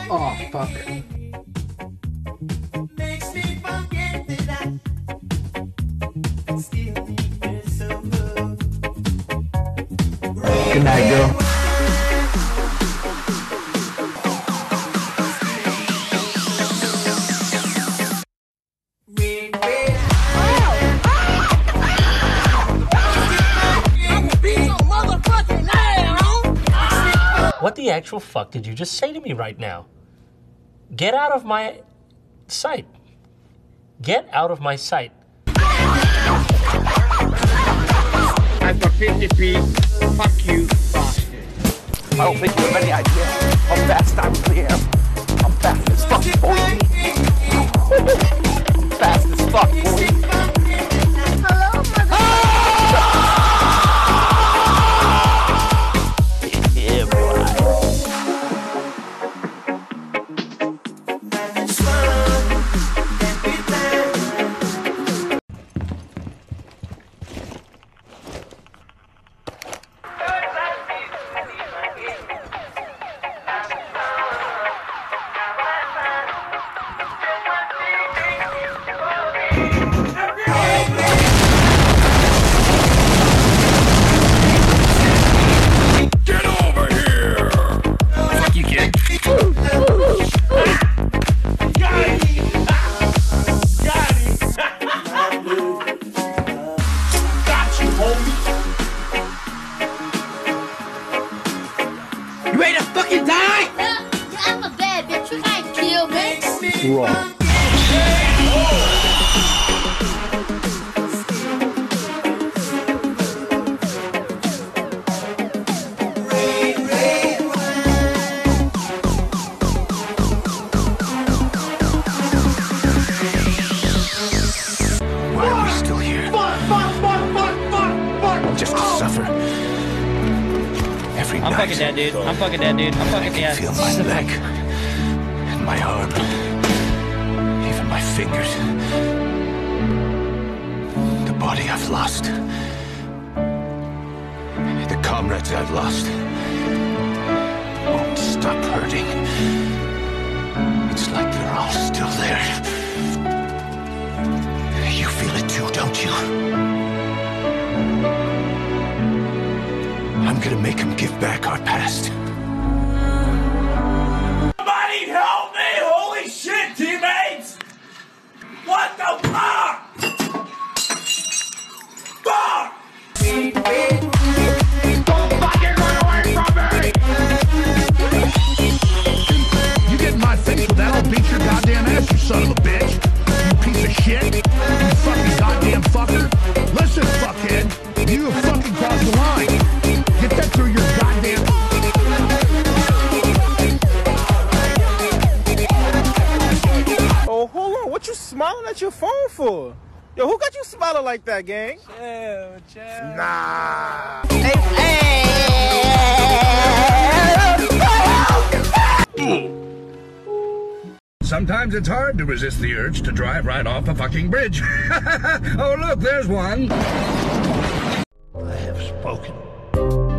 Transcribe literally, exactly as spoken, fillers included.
Oh, fuck. Good night, girl. What the actual fuck did you just say to me right now? Get out of my sight. Get out of my sight. I'm for fifty p. Fuck you, bastard. I don't think you have any idea how fast I really am. I'm fast as fuck, boy. I'm fast as fuck, boy. Yeah, boy. You ready to fucking die? Yeah, I'm a bad bitch. You can't kill me. Wrong. Why are we still here? Fuck, fuck, fuck, fuck, fuck, fuck. Just to suffer. Every I'm night. fucking dead, dude. I'm fucking dead, dude. I'm fucking dead. Feel my leg and my arm, even my fingers. The body I've lost, the comrades I've lost, won't stop hurting. It's like they're all still there. You feel it too, don't you? I'm gonna make them give back our past. Somebody help me! Holy shit, teammates! What the fuck? Fuck! Don't fucking run away from me! You get in my face with that, I'll beat your goddamn ass, you son of a bitch. You piece of shit. You fucking goddamn fucker. Listen, fuckhead. You have fucking crossed the line. Get that through your goddamn... Oh, hold on. What you smiling at your phone for? Yo, who got you smiling like that, gang? Chill, chill. Nah. Sometimes it's hard to resist the urge to drive right off a fucking bridge. Oh, look, there's one. I have spoken.